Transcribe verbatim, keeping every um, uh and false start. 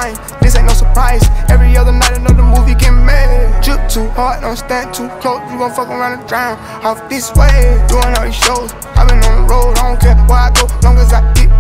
time. This ain't no surprise. Every other night another movie get made. Drip too hard, don't stand too close. You gon' fuck around and drown off this way. Doing all these shows, I been on the road. I don't care where I go, long as I get